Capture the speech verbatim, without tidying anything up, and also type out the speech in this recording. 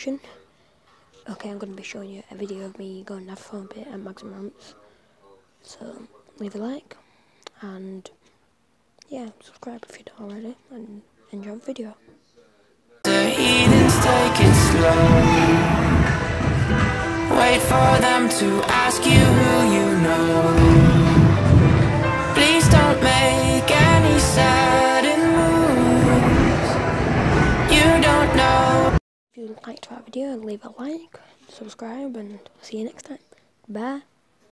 reaction. Okay, I'm going to be showing you a video of me going off phone bit at maximum ramps. So leave a like and yeah, subscribe if you don't already, and enjoy the video. The heathens take it slow. Wait for them to ask you who you know. Please don't make any sudden moves. You don't know. If you liked our video, leave a like, subscribe, and see you next time. Bye.